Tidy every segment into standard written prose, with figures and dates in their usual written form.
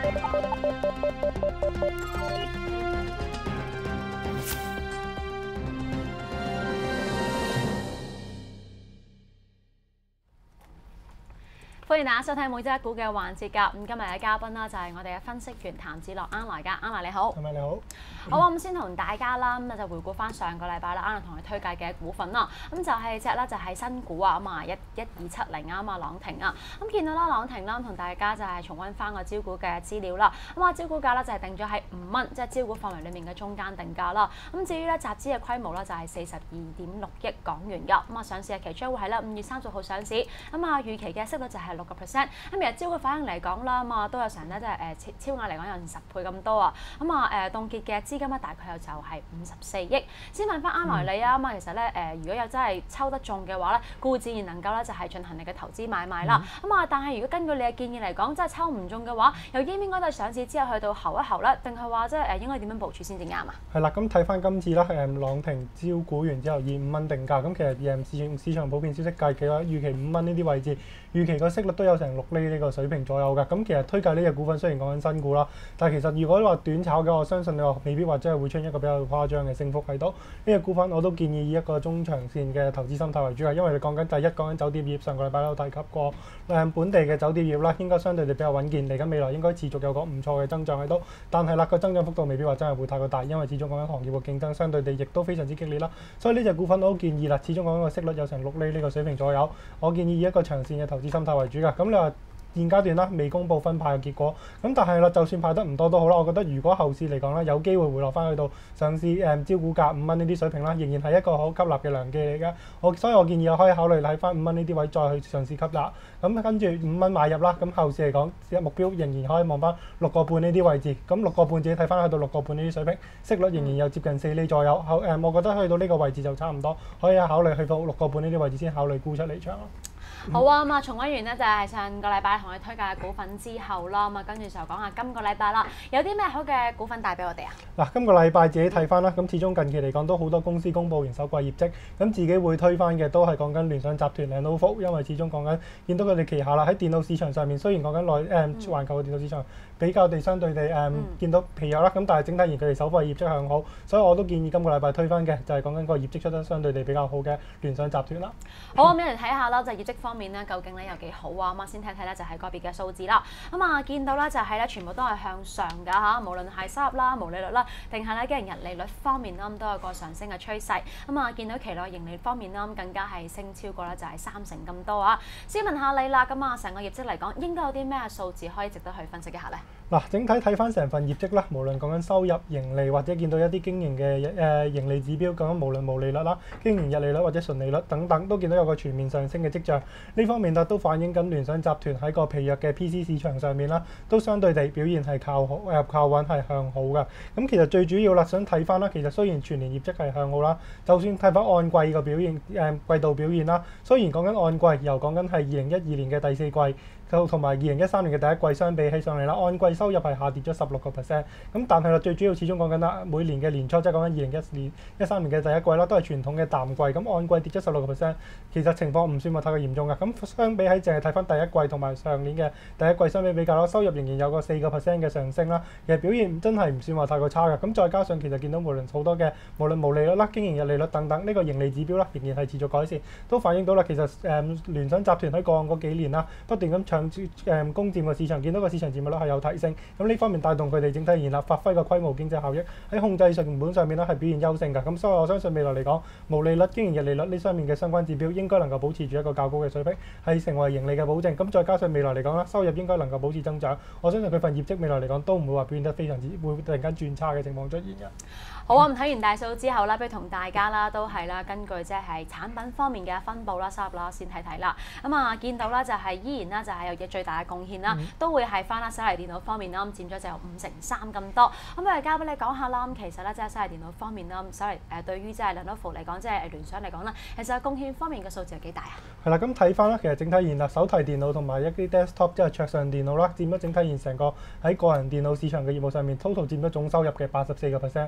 歡迎大家收睇每周一股嘅環節㗎。咁今日嘅嘉賓啦，就係我哋嘅分析員譚子樂 Anna 㗎。Anna 你好。 係咪你好？ 好啊，咁先同大家啦，咁就回顧翻上個禮拜啦 ，Anna 同佢推介嘅股份啦。咁就係隻咧就係新股啊，咁啊1270啊，朗廷啊。咁見到啦，朗廷啦，同大家就係重溫翻個招股嘅資料啦。咁啊，招股價咧就係定咗喺5蚊，即係招股範圍裡面嘅中間定價啦。咁至於咧集資嘅規模咧就係42.6億港元㗎。咁啊，上市日期將會係咧5月30號上市。咁啊，預期嘅息率就係6%。咁而招股反應嚟講啦，咁啊都有成咧，即係超額嚟講有10倍咁多啊。咁啊凍結嘅資金咧大概有就係54億。先問翻Anna你啊，咁啊其實咧如果有真係抽得中嘅話咧，固自然能夠咧就係進行你嘅投資買賣啦。咁啊，但係如果根據你嘅建議嚟講，真係抽唔中嘅話，又應唔應該都係上市之後去到候一候咧，定係話即係應該點樣部署先至啱啊？ 係啦，咁睇翻今次啦，朗廷招股完之後以5蚊定價，咁其實市場普遍消息計嘅話，預期5蚊呢啲位置，預期個息率都有成6厘呢個水平左右㗎。咁其實推介呢隻股份雖然講緊新股啦，但係其實如果你話短炒嘅，我相信你話未必話真係會出現一個比較誇張嘅升幅喺度。呢隻股份我都建議以一個中長線嘅投資心態為主，因為你講緊第一講緊酒店業，上個禮拜都有提及過，本地嘅酒店業啦，應該相對地比較穩健，嚟緊未來應該持續有個唔錯嘅增長喺度。但係啦，個增長幅度未必話真係會太過大，因為始終講緊行業嘅競爭相對地亦都非常之激烈啦。所以呢隻股份我都建議啦，始終講緊個息率有成6厘呢個水平左右，我建議以一個長線嘅投資心態為主㗎。咁你話現階段啦，未公布分派嘅結果，咁但係啦，就算派得唔多都好啦，我覺得如果後市嚟講啦，有機會回落翻去到上市招股價5蚊呢啲水平啦，仍然係一個好吸納嘅良機嚟嘅。所以我建議可以考慮喺翻5蚊呢啲位再去嘗試吸納。咁跟住5蚊買入啦，咁後市嚟講目標仍然可以望翻6個半呢啲位置。咁6個半自己睇翻去到6個半呢啲水平，息率仍然有接近4厘左右。我覺得去到呢個位置就差唔多，可以考慮去到6個半呢啲位置先考慮沽出離場咯。 好啊，咁啊重溫完呢就係上個禮拜同你推介嘅股份之後啦，咁啊跟住就講下今個禮拜啦，有啲咩好嘅股份帶俾我哋啊？嗱， 今個禮拜自己睇翻啦，咁始終近期嚟講都好多公司公佈完首季業績，咁自己會推翻嘅都係講緊聯想集團 Lenovo， 因為始終講緊見到佢哋旗下啦喺電腦市場上面，雖然講緊環球嘅電腦市場比較地相對地見到疲弱啦，咁但係整體而佢哋首季業績向好，所以我都建議今個禮拜推翻嘅就係講緊個業績出得相對地比較好嘅聯想集團啦。 好，咁嚟睇下啦，就業績方面咧，究竟咧有幾好啊？咁啊，先睇睇咧就係個別嘅數字啦。咁啊，見到咧就係咧全部都係向上㗎嚇，無論係收入啦、毛利率啦，定係咧經營溢利率方面啦，咁都有個上升嘅趨勢。咁啊，見到期內盈利方面啦，咁更加係升超過咧就係3成咁多啊。先問下你啦，咁啊成個業績嚟講，應該有啲咩數字可以值得去分析一下咧？ 嗱，整體睇翻成份業績啦，無論講緊收入、盈利或者見到一啲經營嘅盈利指標，講緊無論毛利率啦、經營溢利率或者純利率等等，都見到有個全面上升嘅跡象。呢方面都反映緊聯想集團喺個疲弱嘅 PC 市場上面啦，都相對地表現係靠穩係向好㗎。咁其實最主要啦，想睇翻啦，其實雖然全年業績係向好啦，就算睇翻按季個表現季度表現啦，雖然講緊按季由講緊係2012年嘅第4季，就同埋2013年嘅第一季相比起上嚟啦，按季收入係下跌咗16%。咁但係啦，最主要始終講緊啦，每年嘅年初即係講緊2013年嘅第一季啦，都係傳統嘅淡季。咁按季跌咗16%，其實情況唔算話太過嚴重㗎。咁相比喺淨係睇翻第一季同埋上年嘅第一季相比較啦，收入仍然有個4%嘅上升啦。其實表現真係唔算話太過差㗎。咁再加上其實見到無論好多嘅無論毛利率啦、經營溢利率等等，呢個盈利指標啦，仍然係持續改善，都反映到啦。其實聯想集團喺過往嗰幾年啦，不斷咁攻佔個市場，見到個市場佔有率係有提升，咁呢方面帶動佢哋整體而言啦，發揮個規模經濟效益，喺控制成本上面咧係表現優勝㗎。咁所以我相信未來嚟講，毛利率、經營溢利率呢方面嘅相關指標應該能夠保持住一個較高嘅水平，係成為盈利嘅保證。咁再加上未來嚟講啦，收入應該能夠保持增長，我相信佢份業績未來嚟講都唔會話表現得非常之會突然間轉差嘅情況出現嘅。 好啊，咁睇完大數之後啦，不如同大家啦都係啦，根據即係產品方面嘅分佈啦、收入啦，先睇睇啦。咁啊，見到啦就係依然啦，就係有嘢最大嘅貢獻啦，都會係翻啦手提電腦方面啦，咁佔咗就有53%咁多。咁不如交俾你講下啦。咁其實咧即係手提電腦方面啦，咁手提對於即係 Lenovo 嚟講，即係聯想嚟講啦，其實貢獻方面嘅數字有幾大啊？係啦， 咁睇翻啦，其實整體而言啦，手提電腦同埋一啲 desktop 即係桌上電腦啦，佔咗整體而言成個喺個人電腦市場嘅業務上面 total 佔咗總收入嘅84%。咁所以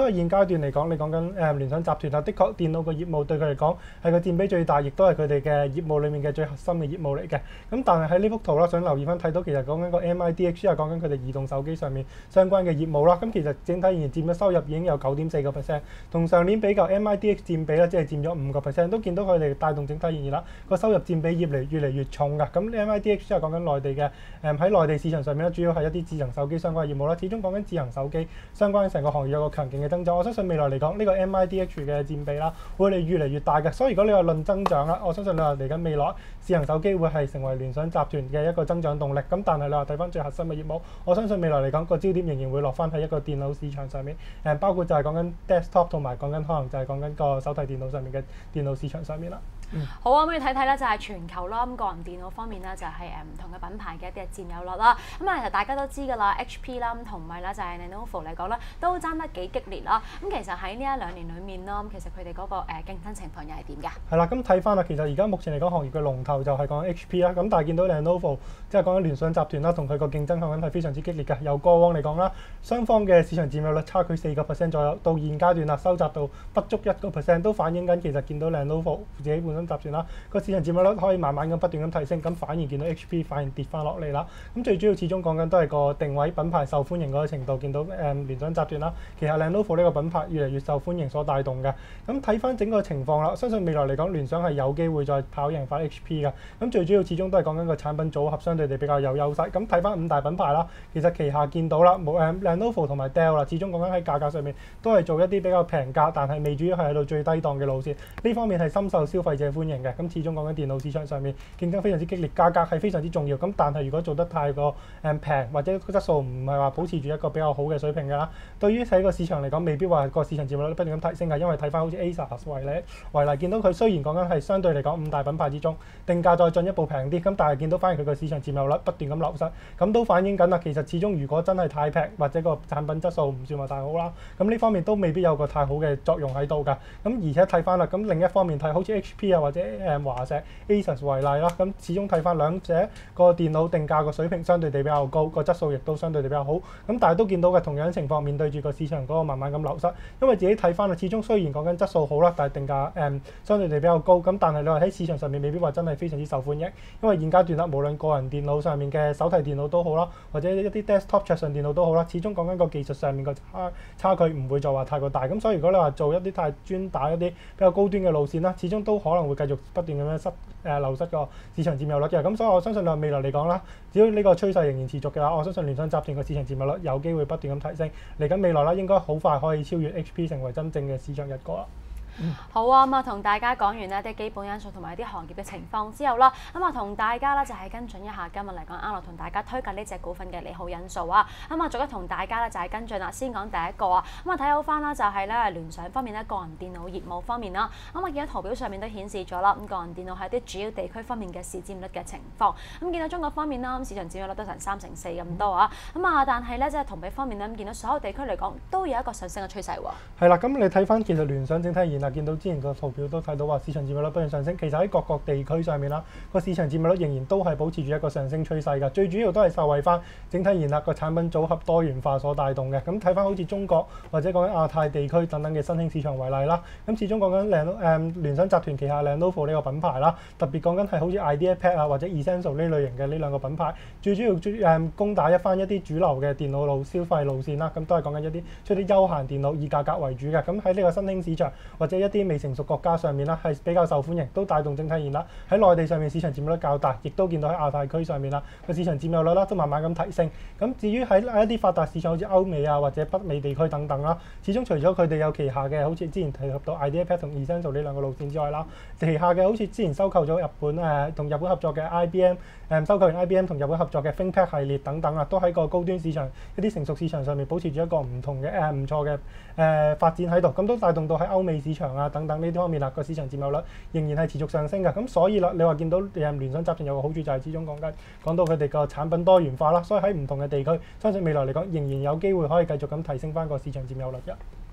所以現階段嚟講，你講緊聯想集團啊，的確電腦個業務對佢嚟講係個佔比最大，亦都係佢哋嘅業務裡面嘅最核心嘅業務嚟嘅。咁但係喺呢幅圖啦，想留意翻睇到其實講緊個 MIDH 係講緊佢哋移動手機上面相關嘅業務啦。咁其實整體而言佔咗收入已經有9.4%，同上年比較 MIDH 佔比咧即係佔咗5%，都見到佢哋帶動整體而言啦，個收入佔比越嚟越重㗎。咁 MIDH 係講緊內地嘅喺內地市場上面咧，主要係一啲智能手機相關嘅業務啦。始終講緊智能手機相關成個行業有個強勁嘅增長，我相信未來嚟講呢個 MIDH 嘅佔比啦會越嚟越大嘅。所以如果你話論增長啦，我相信你話嚟緊未來智能手機會係成為聯想集團嘅一個增長動力。咁但係你話睇翻最核心嘅業務，我相信未來嚟講個焦點仍然會落翻喺一個電腦市場上面，包括就係講緊 desktop 同埋講緊可能就係講緊個手提電腦上面嘅電腦市場上面啦。 好啊，咁你睇睇咧就係全球啦，咁個人電腦方面咧就係唔同嘅品牌嘅一啲佔有率啦。咁其實大家都知㗎啦 ，HP 啦，咁同埋咧就係 Lenovo 嚟講咧都爭得幾激烈啦。咁其實喺呢一兩年裡面啦，咁其實佢哋嗰個競爭情況又係點㗎？係啦，咁睇翻啦，其實而家目前嚟講行業嘅龍頭就係講 HP 啦。咁但係見到 Lenovo 即係講緊聯想集團啦，同佢個競爭響緊係非常之激烈嘅。由過往嚟講啦，雙方嘅市場佔有率差距4%左右，到現階段啦收窄到不足1%，都反映緊其實見到 Lenovo 自己本身集團啦個市場佔有率可以慢慢咁不斷咁提升，咁反而見到 HP 反而跌翻落嚟啦。咁最主要始終講緊都係個定位品牌受歡迎嗰個程度，見到聯想集團啦，其實 Lenovo 呢個品牌越嚟越受歡迎所帶動嘅。咁睇翻整個情況啦，相信未來嚟講聯想係有機會再跑贏翻 HP 嘅。咁最主要始終都係講緊個產品組合相對地比較有優勢。咁睇翻五大品牌啦，其實旗下見到啦，Lenovo 同埋 Dell 啦，始終講緊喺價格上面都係做一啲比較平價，但係未主要係喺度最低檔嘅路線。呢方面係深受消費者歡迎嘅。咁始終講緊電腦市場上面競爭非常之激烈，價格係非常之重要。咁但係如果做得太過平或者質素唔係話保持住一個比較好嘅水平嘅啦，對於喺個市場嚟講，未必話個市場佔有率不斷咁提升嘅。因為睇翻好似 Asus 為例，見到佢雖然講緊係相對嚟講五大品牌之中定價再進一步平啲，咁但係見到反而佢個市場佔有率不斷咁流失，咁都反映緊啦。其實始終如果真係太平或者個產品質素唔算話太好啦，咁呢方面都未必有個太好嘅作用喺度㗎。咁而且睇翻啦，咁另一方面睇好似 HP 啊或者華碩 Asus 為例啦，咁始終睇翻兩者個電腦定價個水平相對地比較高，個質素亦都相對地比較好。咁但係都見到嘅同樣情況，面對住個市場嗰個慢慢咁流失，因為自己睇翻啦，始終雖然講緊質素好啦，但係定價相對地比較高。咁但係你話喺市場上面未必話真係非常之受歡迎，因為現階段啦，無論個人電腦上面嘅手提電腦都好啦，或者一啲 desktop 桌上電腦都好啦，始終講緊個技術上面個差距唔會再話太過大。咁所以如果你話做一啲太專打一啲比較高端嘅路線啦，始終都可能會繼續不斷咁樣流失個市場佔有率嘅。咁所以我相信你話未來嚟講啦，只要呢個趨勢仍然持續嘅話，我相信聯想集團個市場佔有率有機會不斷咁提升。嚟緊未來啦，應該好快可以超越 HP 成為真正嘅市場一哥啦。 好啊，咁同大家講完呢啲基本因素同埋啲行業嘅情況之後啦，同大家咧就係跟進一下今日嚟講啱落同大家推介呢隻股份嘅利好因素啊。逐一同大家咧就係跟進啦。先講第一個啊，睇好翻啦，就係咧聯想方面咧個人電腦業務方面啦。見到圖表上面都顯示咗啦，咁個人電腦喺啲主要地區方面嘅市佔率嘅情況。見到中國方面啦，市場佔有率都成3成4咁多啊。但係咧即係同比方面咧，見到所有地區嚟講都有一個上升嘅趨勢喎。 係啦，咁你睇翻其實聯想整體而言見到之前個圖表都睇到話市場佔有率不斷上升，其實喺各個地區上面啦，個市場佔有率仍然都係保持住一個上升趨勢㗎。最主要都係受惠翻整體而言個產品組合多元化所帶動嘅。咁睇翻好似中國或者講緊亞太地區等等嘅新興市場為例啦，咁始終講緊聯想集團旗下 Lenovo 呢個品牌啦，特別講緊係好似 IdeaPad 啊或者 Essential 呢類型嘅呢兩個品牌，最主要攻打一啲主流嘅電腦消費路線啦，咁都係講緊一啲出啲休閒電腦以價格為主嘅。咁喺呢個新興市場或者一啲未成熟國家上面啦，係比較受歡迎，都帶動整體而言啦。喺內地上面市場佔有率較大，亦都見到喺亞太區上面啦個市場佔有率啦都慢慢咁提升。咁至於喺一啲發達市場，好似歐美啊或者北美地區等等啦，始終除咗佢哋有旗下嘅好似之前提及到 IdeaPad 同 Essential 呢兩個路線之外啦，旗下嘅好似之前收購咗日本同日本合作嘅 IBM 收購完 IBM 同日本合作嘅 ThinkPad 系列等等啊，都喺個高端市場一啲成熟市場上面保持住一個唔錯嘅發展喺度，咁都帶動到喺歐美市場啊等等呢啲方面啦，個市場佔有率仍然係持續上升嘅。咁所以啦，你話見到聯想集團有個好處就係始終講到佢哋個產品多元化啦，所以喺唔同嘅地區，相信未來嚟講仍然有機會可以繼續咁提升翻個市場佔有率嘅。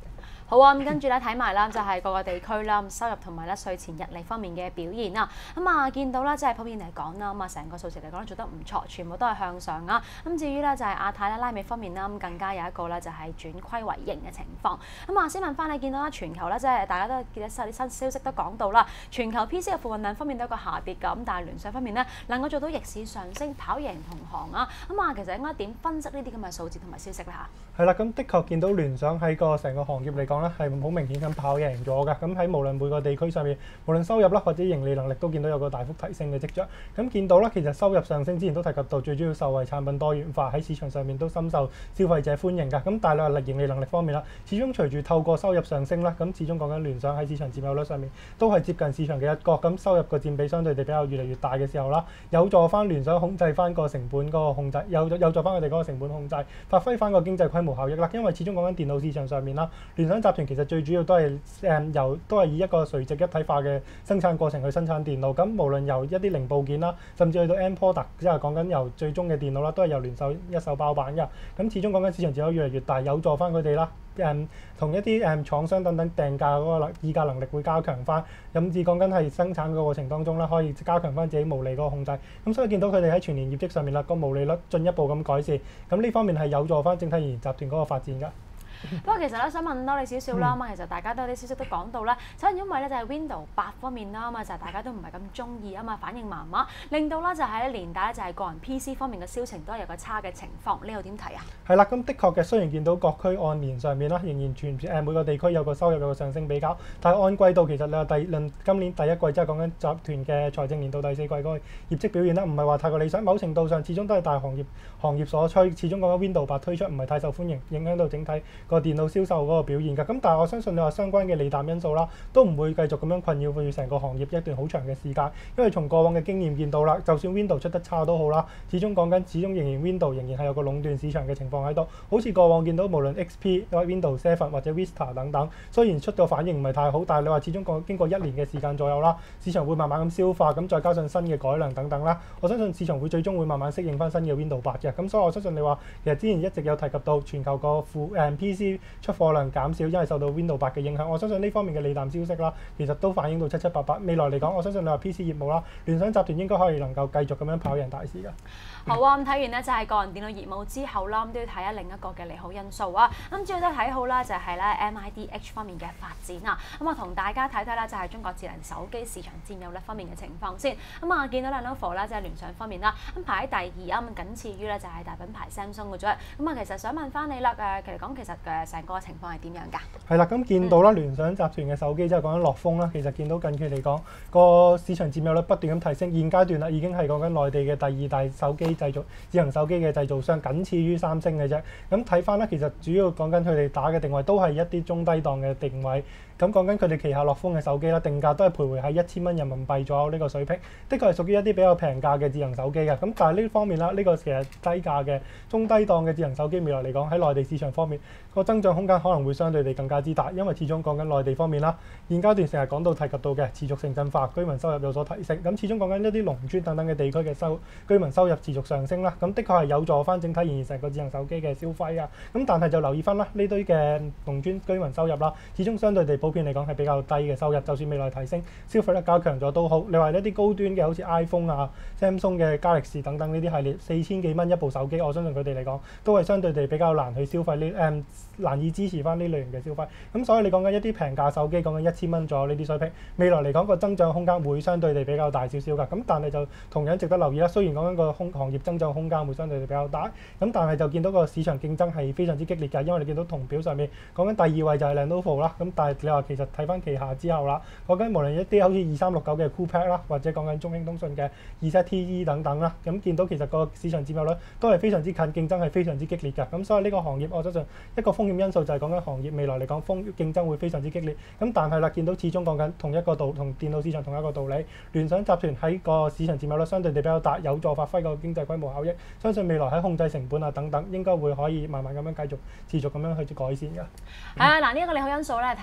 好啊，咁跟住咧睇埋啦，就係各個地區啦，收入同埋咧稅前溢利方面嘅表現啦。咁啊，見到啦，即係普遍嚟講啦，咁啊成個數字嚟講做得唔錯，全部都係向上啊。咁至於咧就係亞太啦、拉美方面啦，咁更加有一個咧就係轉虧為盈嘅情況。咁啊，先問翻你見到啦，全球咧即係大家都記得啲新消息都講到啦，全球 PC 嘅貨運量方面都有個下跌㗎，咁但係聯想方面咧能夠做到逆市上升，跑贏同行啊。咁啊，其實應該點分析呢啲咁嘅數字同埋消息咧嚇？ 係啦，咁的確見到聯想喺個成個行業嚟講咧，係好明顯咁跑贏咗嘅。咁喺無論每個地區上面，無論收入啦或者盈利能力都見到有個大幅提升嘅跡象。咁見到啦，其實收入上升之前都提及到，最主要受惠產品多元化喺市場上面都深受消費者歡迎㗎。咁但係你話盈利能力方面啦，始終隨住透過收入上升啦，咁始終講緊聯想喺市場佔有率上面都係接近市場嘅一角。咁收入個佔比相對地比較越嚟越大嘅時候啦，有助翻聯想控制翻個成本嗰個控制，有助翻佢哋嗰個成本控制，發揮翻個經濟規模效益啦。因為始終講緊電腦市場上面啦，聯想集團其實最主要都係都係以一個垂直一體化嘅生產過程去生產電腦。咁無論由一啲零部件啦，甚至去到 end product， 即係講緊由最終嘅電腦啦，都係由聯想一手包辦㗎。咁始終講緊市場佔有率越嚟越大，有助翻佢哋啦。同一啲廠商等等訂價嗰個議價能力會加強翻，甚至講緊係生產嘅過程當中啦，可以加強翻自己毛利嗰個控制。咁所以見到佢哋喺全年業績上面啦，個毛利率進一步咁改善，咁呢方面係有助翻整體研集團嗰個發展㗎。 不過其實咧，想問多你少少啦，咁其實大家都有啲消息都講到啦，首先因為咧就係 Windows 8方面啦，就係大家都唔係咁中意啊嘛，反應麻麻，令到咧就係連帶咧就係個人 PC 方面嘅銷情都係有個差嘅情況，呢度點睇啊？係啦，咁的確嘅，雖然見到各區按年上面啦，仍然每個地區有個收入有個上升比較，但係按季度其實你話今年第一季即係講緊集團嘅財政年度第四季嗰個業績表現啦，唔係話太過理想，某程度上始終都係大行業所趨，始終講緊 Windows 8推出唔係太受歡迎，影響到整體個電腦銷售嗰個表現㗎。咁但係我相信你話相關嘅利淡因素啦，都唔會繼續咁樣困擾住成個行業一段好長嘅時間。因為從過往嘅經驗見到啦，就算 Windows 出得差都好啦，始終仍然 Windows 仍然係有個壟斷市場嘅情況喺度。好似過往見到無論 XP、Windows 7或者 Vista 等等，雖然出個反應唔係太好，但係你話始終經過1年嘅時間左右啦，市場會慢慢咁消化，咁再加上新嘅改良等等啦，我相信市場會最終會慢慢適應翻新嘅 Windows 8嘅。咁所以我相信你話其實之前一直有提及到全球個PC 出貨量減少，因為受到 Windows 8嘅影響。我相信呢方面嘅利淡消息啦，其實都反映到七七八八。未來嚟講，我相信你話 PC 業務啦，聯想集團應該可以能夠繼續咁樣跑贏大市㗎。 好啊，咁睇完呢就係個人電腦業務之後啦，咁都要睇下另一個嘅利好因素啊。咁主要都睇好啦，就係咧 MIDH 方面嘅發展啊。咁啊，同大家睇睇啦，就係中國智能手機市場佔有率方面嘅情況先。咁啊，見到 Lenovo 啦，即係聯想方面啦，咁排喺第二啊，咁僅次於咧就係大品牌 Samsung 嘅啫。咁啊，其實想問翻你啦，其實嘅成個情況係點樣㗎？ 係啦，咁見到啦，聯想集團嘅手機即係講緊樂風啦，其實見到近期嚟講個市場佔有率不斷咁提升，現階段啦已經係講緊內地嘅第2大手機智能手機嘅製造商，僅次於三星嘅啫。咁睇翻咧，其實主要講緊佢哋打嘅定位都係一啲中低檔嘅定位。咁講緊佢哋旗下樂風嘅手機啦，定價都係徘徊喺1000蚊人民幣左右呢個水平，的確係屬於一啲比較平價嘅智能手機嘅。咁但係呢方面啦，呢個其實低價嘅中低檔嘅智能手機未來嚟講喺內地市場方面個增長空間可能會相對地更加之大，因為始終講緊內地方面啦，現階段成日講到提及到嘅持續城鎮化，居民收入有所提升。咁始終講緊一啲農村等等嘅地區嘅居民收入持續上升啦，咁的確係有助翻整體現成個智能手機嘅消費啊。咁但係就留意翻啦，呢堆嘅農村居民收入啦，始終相對地普遍嚟講係比較低嘅收入，就算未來提升消費力加強咗都好。你話一啲高端嘅好似 iPhone 啊、Samsung 嘅 Galaxy 等等呢啲系列4000幾蚊一部手機，我相信佢哋嚟講都係相對地比較難去消費難以支持翻呢類型嘅消費。咁所以你講緊一啲平價手機，講緊1000蚊左右呢啲水平，未來嚟講個增長空間會相對地比較大少少㗎。咁但係就同樣值得留意啦。雖然講緊個行業增長空間會相對地比較大，咁但係就見到個市場競爭係非常之激烈㗎。因為你見到銅表上面講緊第2位就係 Lenovo 啦，咁但係你話其實睇翻旗下之後啦，講緊無論一啲好似2369嘅 Coolpad 啦，或者講緊中興通訊嘅27TE 等等啦，咁見到其實個市場佔有率都係非常之近，競爭係非常之激烈㗎。咁所以呢個行業我相信一個風險因素就係講緊行業未來嚟講競爭會非常之激烈。咁但係啦，見到始終講緊同電腦市場同一個道理，聯想集團喺個市場佔有率相對地比較大，有助發揮個經濟規模效益。相信未來喺控制成本啊等等，應該會可以慢慢咁樣繼續持續咁樣去改善㗎。 係啊，嗱呢一個利好因素咧睇到咧就係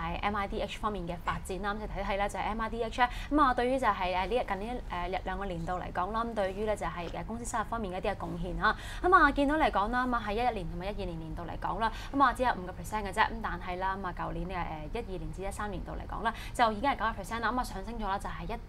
係 MIDH 方面嘅發展啦。咁就睇睇咧就係 MIDH 咧咁啊，對於就係近呢兩個年度嚟講啦，咁對於咧就係公司收入方面嘅一啲嘅貢獻嚇。咁啊見到嚟講啦，咁啊喺11年同埋12年年度嚟講啦，咁啊只有5%嘅啫。咁但係啦，咁啊舊年嘅12年至13年度嚟講啦，就已經係9%啦。咁啊上升咗啦，就係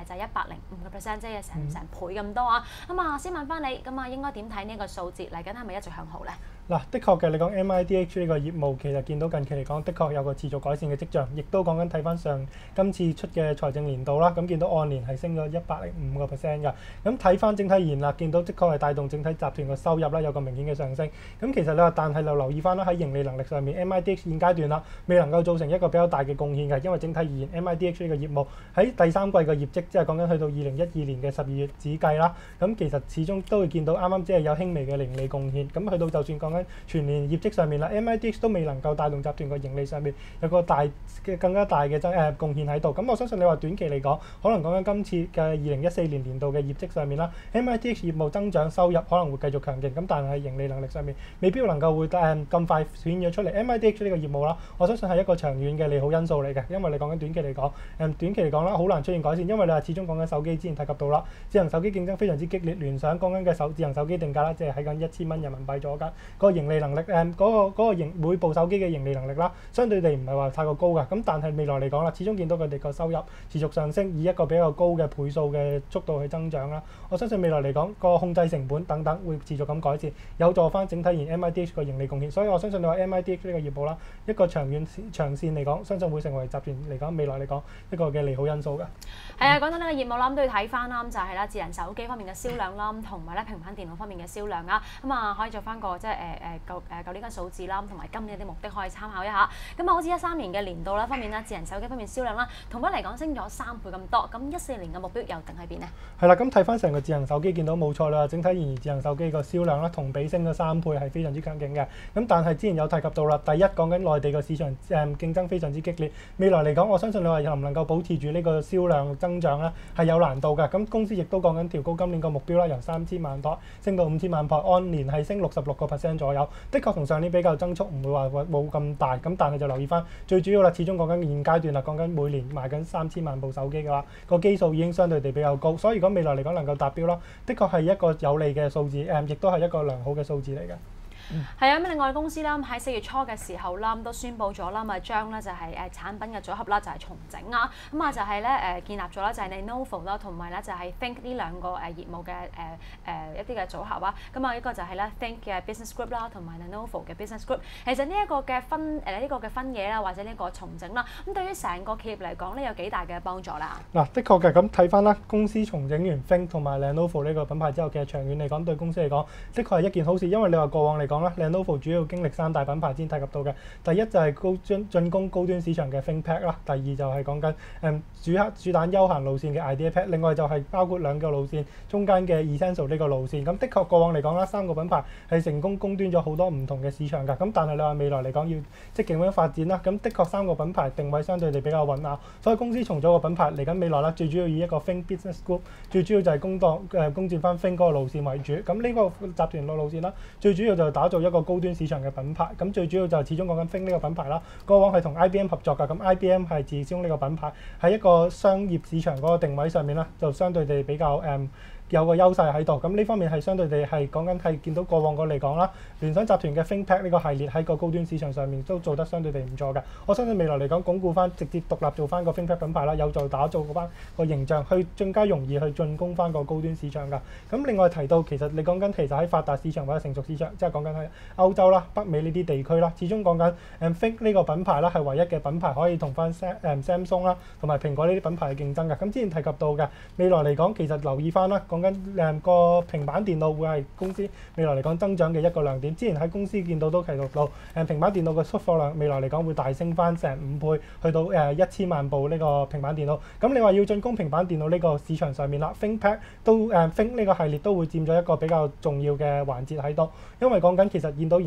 105%，即係成倍咁多啊！咁啊，先問翻你，咁啊應該點睇呢個數字？嚟緊係咪一直向好咧？ 嗱，的確嘅，你講 MIDH 呢個業務其實見到近期嚟講，的確有個持續改善嘅跡象，亦都講緊睇翻今次出嘅財政年度啦，咁見到按年係升咗105%㗎。咁睇翻整體而言啦，見到的確係帶動整體集團嘅收入啦有個明顯嘅上升。咁其實你話，但係就留意翻啦，喺盈利能力上面 ，MIDH 現階段啦未能夠造成一個比較大嘅貢獻嘅，因為整體而言 MIDH 呢個業務喺第三季嘅業績，即係講緊去到2012年嘅12月止計啦，咁其實始終都會見到啱啱只係有輕微嘅盈利貢獻。咁去到就算講全年業績上面啦 ，MIDH 都未能夠帶動集團個盈利上面有個更加大嘅貢獻喺度。咁我相信你話短期嚟講，可能講緊今次嘅2014年年度嘅業績上面啦 ，MIDH 業務增長收入可能會繼續強勁，咁但係盈利能力上面未必能夠會咁快顯咗出嚟。MIDH 呢個業務啦，我相信係一個長遠嘅利好因素嚟嘅，因為你講緊短期嚟講，短期嚟講啦，好難出現改善，因為你話始終講緊手機之前提及到啦，智能手機競爭非常之激烈，聯想講緊嘅智能手機定價啦，即係喺緊1000蚊人民幣左右，個盈利能力嗰個每部手機嘅盈利能力啦，相對地唔係話太過高㗎。咁但係未來嚟講啦，始終見到佢哋個收入持續上升，以一個比較高嘅倍數嘅速度去增長啦。我相信未來嚟講個控制成本等等會持續咁改善，有助翻整體而言 MIDH 個盈利貢獻。所以我相信你話 MIDH 呢個業務啦，一個長線嚟講，相信會成為集團嚟講未來嚟講一個嘅利好因素㗎。 係啊，講到呢個業務啦，咁都要睇翻啦，咁就係啦，智能手機方面嘅銷量啦，同埋咧平板電腦方面嘅銷量啊，咁啊可以做翻個即係舊年嘅數字啦，同埋今年啲目的可以參考一下。咁啊，好似13年嘅年度啦方面啦，智能手機方面銷量啦，同比嚟講升咗3倍咁多。咁14年嘅目標又定喺邊呢？ 係啦，咁睇翻成個智能手機見到冇錯啦，整體而言智能手機個銷量啦同比升咗3倍係非常之強勁嘅。咁但係之前有提及到啦，第一講緊內地個市場競爭非常之激烈，未來嚟講我相信你話能唔能夠保持住呢個銷量增長咧係有難度嘅。咁公司亦都講緊調高今年個目標啦，由3000萬台升到5000萬台，按年係升66% 左右。的確同上年比較增速唔會話冇咁大，咁但係就留意翻最主要啦，始終講緊現階段啦，講緊每年賣緊3000萬部手機嘅話，個基數已經相對地比較高，所以如果未來嚟講能夠達標啦，的確係一個有利嘅數字，亦都係一個良好嘅數字嚟嘅。 係啊，咁另外公司啦，喺4月初嘅時候啦，都宣布咗啦，咪將咧就係產品嘅組合啦，就係重整啊，咁啊就係咧建立咗啦，就係 Lenovo 啦，同埋咧就係 Think 呢兩個業務嘅一啲嘅組合啊，咁啊一個就係咧 Think 嘅 Business Group 啦，同埋 Lenovo 嘅 Business Group。其實呢一個嘅分野啦，或者呢個重整啦，咁對於成個企業嚟講咧，有幾大嘅幫助啦？ 嗱，的確嘅，咁睇翻啦，公司重整完 Think 同埋 Lenovo 呢個品牌之後，其實長遠嚟講對公司嚟講，的確係一件好事，因為你話過往嚟講啦 ，Lenovo 主要經歷3大品牌先提及到嘅。第一就係進攻高端市場嘅 ThinkPad 啦，第二就係講緊主打休閒路線嘅 IdeaPad， 另外就係包括2個路線中間嘅 Essential 呢個路線。咁的確過往嚟講啦，3個品牌係成功攻端咗好多唔同嘅市場㗎。咁但係你話未來嚟講要積極咁樣發展啦，咁的確3個品牌定位相對地比較穩啊，所以公司重組個品牌嚟緊未來啦，最主要以一個 Think Business Group， 最主要就係攻佔翻 Think 嗰個路線為主。咁呢個集團路線啦，最主要就係打造一個高端市場嘅品牌。咁最主要就係始終講緊 Think 呢個品牌啦，過往係同 IBM 合作㗎。咁 IBM 係自稱呢個品牌喺一個商業市場嗰個定位上面啦，就相對地比較有個優勢喺度。咁呢方面係相對地係講緊係見到過往個嚟講啦，聯想集團嘅 ThinkPad 呢個系列喺個高端市場上面都做得相對地唔錯嘅。我相信未來嚟講鞏固翻直接獨立做翻個 ThinkPad 品牌啦，有助打造翻個形象，去更加容易去進攻翻個高端市場㗎。咁另外提到其實你講緊其實喺發達市場或者成熟市場，即係講緊喺歐洲啦、北美呢啲地區啦，始終講緊Think 呢個品牌啦係唯一嘅品牌可以同翻Samsung 啦同埋蘋果呢啲品牌嘅競爭㗎。咁之前提及到嘅未來嚟講，其實留意翻啦，講緊個平板電腦會係公司未來嚟講增長嘅一個亮點。之前喺公司見到都提到平板電腦嘅出貨量未來嚟講會大升翻成5倍，去到1000萬部呢個平板電腦。咁你話要進攻平板電腦呢個市場上面啦 ，ThinkPad 都Think 呢個系列都會佔咗一個比較重要嘅環節喺度，因為講緊其實見到而家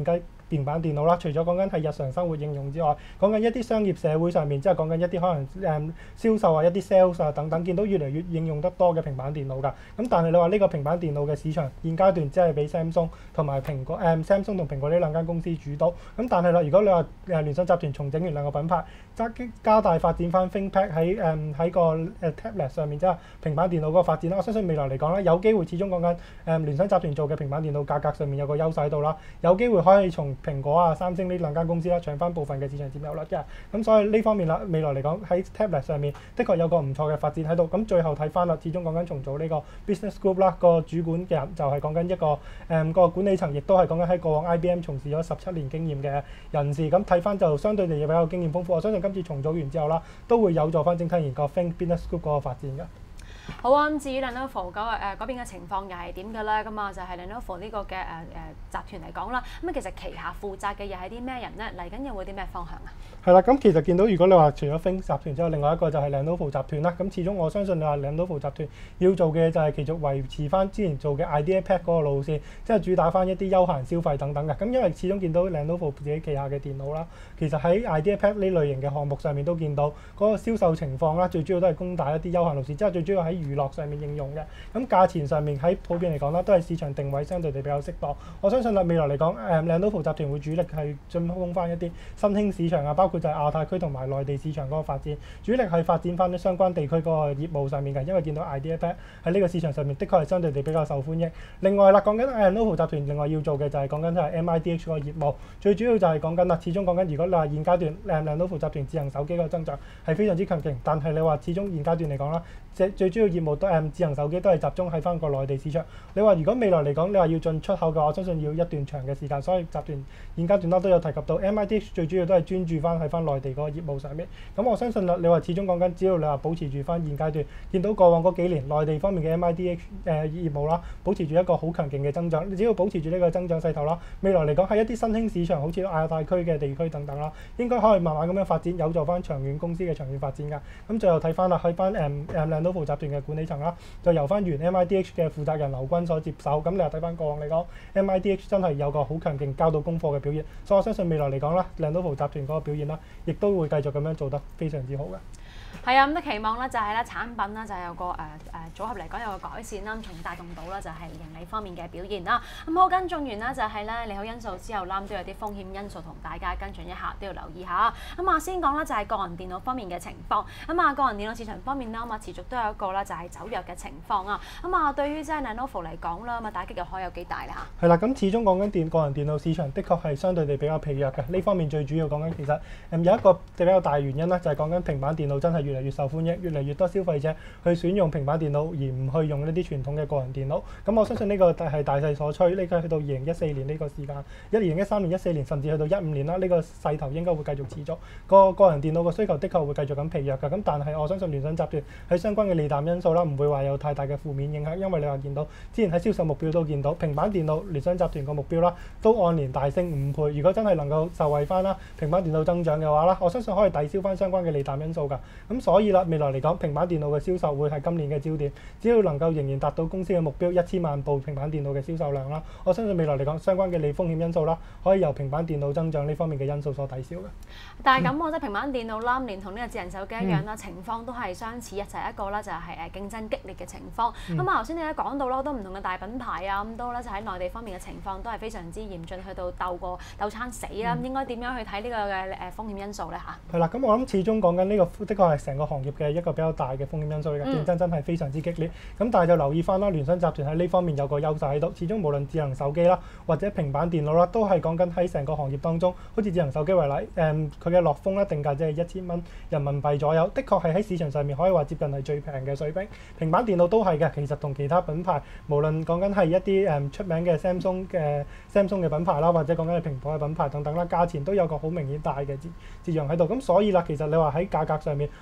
平板電腦啦，除咗講緊係日常生活應用之外，講緊一啲商業社會上面，即係講緊一啲可能銷售啊、一啲 sales 啊等等，見到越嚟越應用得多嘅平板電腦㗎。咁但係你話呢個平板電腦嘅市場現階段只係俾 Samsung 同埋蘋果Samsung 同蘋果呢兩間公司主導。咁但係啦，如果你話聯想集團重整完兩個品牌，加大發展翻 ThinkPad 喺個tablet 上面，即係平板電腦嗰個發展啦。我相信未來嚟講咧，有機會始終講緊聯想集團做嘅平板電腦價格上面有個優勢喺度啦，有機會可以從蘋果啊、三星呢兩間公司啦搶翻部分嘅市場佔有率嘅。咁所以呢方面啦，未來嚟講喺 tablet 上面，的確有個唔錯嘅發展喺度。咁最後睇翻啦，始終講緊重組呢個 business group 啦，個主管嘅人就係講緊一個個管理層，亦都係講緊喺過往 IBM 從事咗17年經驗嘅人士。咁睇翻就相對地比較經驗豐富。我相信今次重組完之後啦，都會有助翻整體研究 Think Business Group 嗰個發展嘅。 好啊，咁至於 Lenovo 嗰邊嘅情況又係點嘅咧？咁啊就係 Lenovo 呢個嘅集團嚟講啦，咁其實旗下負責嘅又係啲咩人咧？嚟緊有冇啲咩方向啊？係啦，咁其實見到如果你話除咗 Think 集團之後，另外一個就係 Lenovo 集團啦。咁始終我相信你話 Lenovo 集團要做嘅就係繼續維持翻之前做嘅 IdeaPad 嗰個路線，即係主打翻一啲休閒消費等等嘅。咁因為始終見到 Lenovo 自己旗下嘅電腦啦，其實喺 IdeaPad 呢類型嘅項目上面都見到嗰個銷售情況啦，最主要都係攻打一啲休閒路線，即係最主要喺娛樂上面應用嘅。咁價錢上面喺普遍嚟講啦，都係市場定位相對地比較適當。我相信啦，未來嚟講Lenovo 集團會主力係進攻翻一啲新興市場啊，包括就係亞太區同埋內地市場嗰個發展，主力係發展翻啲相關地區嗰個業務上面嘅。因為見到 IdeaPad 喺呢個市場上面，的確係相對地比較受歡迎。另外啦，講緊Lenovo 集團另外要做嘅就係講緊就係 MIDH 嗰個業務，最主要就係講緊啦。始終講緊如果你話現階段Lenovo 集團智能手機嗰個增長係非常之強勁，但係你話始終現階段嚟講啦，最主要業務都智能手機都係集中喺翻個內地市場。你話如果未來嚟講，你話要進出口嘅話，我相信要一段長嘅時間。所以集團現階段都有提及到 MIDH 最主要都係專注翻喺翻內地嗰個業務上面。咁我相信啦，你話始終講緊，只要你話保持住翻現階段見到過往嗰幾年內地方面嘅 MIDH 業務啦，保持住一個好強勁嘅增長，你只要保持住呢個增長勢頭啦，未來嚟講喺一啲新興市場，好似亞太區嘅地區等等啦，應該可以慢慢咁樣發展，有助翻長遠公司嘅長遠發展㗎。咁最後睇翻啦，喺翻Lenovo 集團嘅管理層啦，就由翻原 MIDH 嘅負責人劉軍所接手。咁你又睇翻過往嚟講 ，MIDH 真係有個好強勁交到功課嘅表現，所以我相信未來嚟講啦，Lenovo 集團嗰個表現啦，亦都會繼續咁樣做得非常之好嘅。 係啊，咁都期望咧就係咧產品咧就係有個組合嚟講有個改善啦，從而帶動到啦就係盈利方面嘅表現啦。咁好，跟進完啦就係咧利好因素之後啦，都有啲風險因素同大家跟進一下，都要留意下。咁啊先講啦就係個人電腦方面嘅情況。咁啊個人電腦市場方面啦，咁啊持續都有一個啦就係走弱嘅情況啊。咁啊對於即係 Lenovo 嚟講啦，咁啊打擊又可以有幾大咧嚇？ 係啦，咁始終講緊個人電腦市場，的確係相對地比較疲弱嘅。呢方面最主要講緊其實有一個比較大原因啦，就係講緊平板電腦真係越嚟越受歡迎，越嚟越多消費者去選用平板電腦而唔去用呢啲傳統嘅個人電腦。咁我相信呢個係大勢所趨，呢個去到2014年呢個時間，2013年、14年甚至去到15年啦，呢個勢頭應該會繼續持續。個人電腦嘅需求的確會繼續咁疲弱㗎。咁但係我相信聯想集團喺相關嘅利淡因素啦，唔會話有太大嘅負面影響，因為你話見到之前喺銷售目標都見到平板電腦聯想集團個目標啦，都按年大升5倍。如果真係能夠受惠翻啦平板電腦增長嘅話啦，我相信可以抵消翻相關嘅利淡因素㗎。咁所以啦，未來嚟講，平板電腦嘅銷售會係今年嘅焦點。只要能夠仍然達到公司嘅目標1000萬部平板電腦嘅銷售量啦，我相信未來嚟講，相關嘅利風險因素啦，可以由平板電腦增長呢方面嘅因素所抵消嘅。 但係咁，我覺得平板電腦啦，連同呢個智能手機一樣啦，情況都係相似，一齊一個啦，就係競爭激烈嘅情況。咁頭先你都講到啦，好多唔同嘅大品牌啊，咁都咧就喺內地方面嘅情況都係非常之嚴峻，去到鬥餐死啦。咁應該點樣去睇呢個嘅風險因素咧嚇？ 係啦，咁我諗始終講緊呢個，的確係成個行業嘅一個比較大嘅風險因素嚟嘅，競爭真係非常之激烈。咁但係就留意翻啦，聯想集團喺呢方面有個優勢喺度。始終無論智能手機啦，或者平板電腦啦，都係講緊喺成個行業當中，好似智能手機為例，佢嘅樂風咧定價即係1000蚊人民幣左右，的確係喺市場上面可以話接近係最平嘅水平。平板電腦都係嘅，其實同其他品牌，無論講緊係一啲出名嘅 Samsung 嘅品牌啦，或者講緊係蘋果嘅品牌等等啦，價錢都有個好明顯大嘅折讓喺度。咁所以啦，其實你話喺價格上面，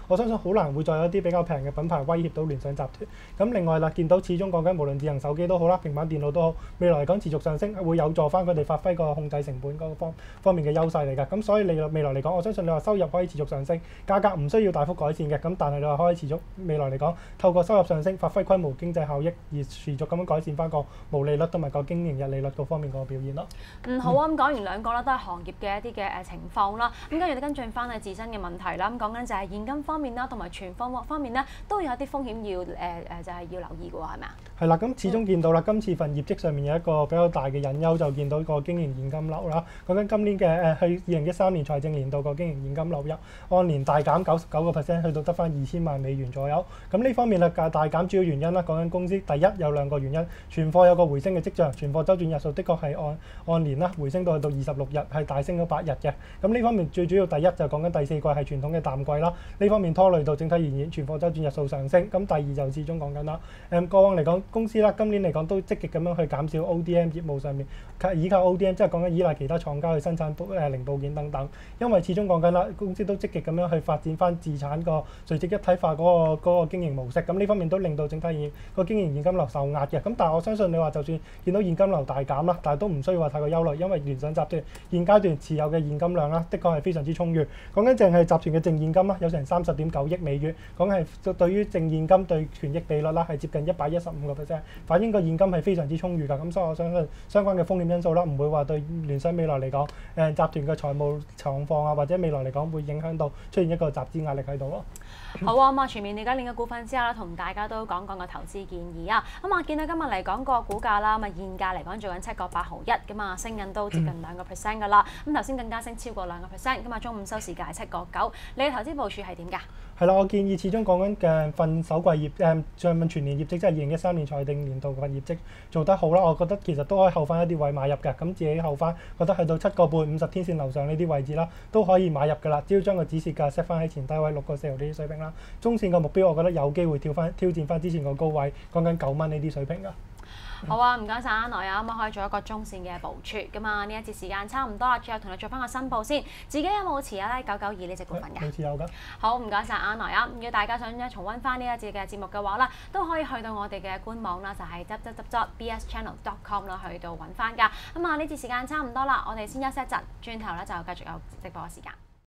我相信好難會再有一啲比較平嘅品牌威脅到聯想集團。咁另外啦，見到始終講緊無論智能手機都好啦，平板電腦都好，未來嚟講持續上升，會有助翻佢哋發揮個控制成本嗰個方面嘅優勢嚟㗎。咁所以你未來嚟講，我相信你話收入可以持續上升，價格唔需要大幅改善嘅。咁但係你話可以持續未來嚟講，透過收入上升，發揮規模經濟效益，而持續咁樣改善翻個毛利率同埋個經營日利率嗰方面個表現咯。 好啊，咁講完兩個啦，都係行業嘅一啲嘅情況啦。咁跟住跟進翻係自身嘅問題啦。咁講緊就係現金方面啦，同埋存貨方面咧，都有一啲風險要就係要留意嘅喎，係咪啊？ 係啦，咁始終見到啦，今次份業績上面有一個比較大嘅隱憂，就見到個經營現金流啦。講緊今年嘅去2013年財政年度個經營現金流入按年大減99%，去到得翻2000萬美元左右。咁呢方面啦，大減主要原因啦，講緊公司第一有兩個原因，存貨有個回升嘅跡象，存貨周轉日數的確係按年啦回升到去到26日，係大升咗8日嘅。咁呢方面最主要第一就講緊第四季係傳統嘅淡季啦，呢方面拖累到整體而言存貨周轉日數上升。咁第二就始終講緊啦，過往嚟講公司啦，今年嚟講都積極咁樣去減少 ODM 業務上面，依靠 ODM 即係講緊依賴其他廠家去生產零部件等等。因為始終講緊啦，公司都積極咁樣去發展翻自產個垂直一體化嗰個經營模式。咁呢方面都令到整體而言個經營現金流受壓嘅。咁但係我相信你話就算見到現金流大減啦，但係都唔需要話太過憂慮，因為聯想集團現階段持有嘅現金量啦，的確係非常之充裕。講緊淨係集團嘅淨現金啦，有成30.9億美元。講係對於淨現金對權益比率啦，係接近115%，反映個現金係非常之充裕㗎。咁所以我相信相關嘅風險因素啦，唔會話對聯想未來嚟講，集團嘅財務狀況啊，或者未來嚟講會影響到出現一個集資壓力喺度咯。 好啊，咁全面了解另一個股份之後咧，同大家都講個投資建議啊。咁啊，見到今日嚟講個股價啦，咁啊現價嚟講做緊7.8毫一，咁啊升緊都接近2% 㗎啦。咁頭先更加升超過2%，咁啊中午收市價係7.9。你嘅投資部署係點㗎？ 係啦，我建議始終講緊嘅份首季業上份全年業績，即係2013年財政年度份業績做得好啦。我覺得其實都可以後翻一啲位買入嘅，咁自己後翻覺得去到7個半50天線樓上呢啲位置啦，都可以買入㗎啦。只要將個指示價 set 翻喺前低位6個4毫呢啲水平啦。中線個目標我覺得有機會挑戰翻之前個高位，講緊9蚊呢啲水平㗎。 好啊，唔該晒阿來啊，咁可以做一個中線嘅部署咁啊。呢一節時間差唔多啦，最後同你做翻個申報先。自己有冇持有咧992呢隻股份㗎？ 冇持有㗎。 好，唔該晒阿來啊。如果大家想重溫翻呢一節嘅節目嘅話啦，都可以去到我哋嘅官網啦，就係 www.bschannel.com 啦，去到揾翻㗎。咁啊，呢節時間差唔多啦，我哋先休息一陣，轉頭咧就繼續有直播嘅時間。